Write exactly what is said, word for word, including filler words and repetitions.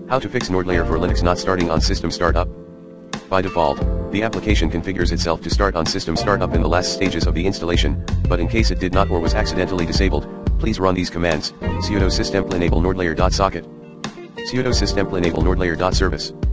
How to fix NordLayer for Linux not starting on system startup? By default, the application configures itself to start on system startup in the last stages of the installation, but in case it did not or was accidentally disabled, please run these commands: sudo systemp enable nordlayer.socket, sudo systemp enable nordlayer.service.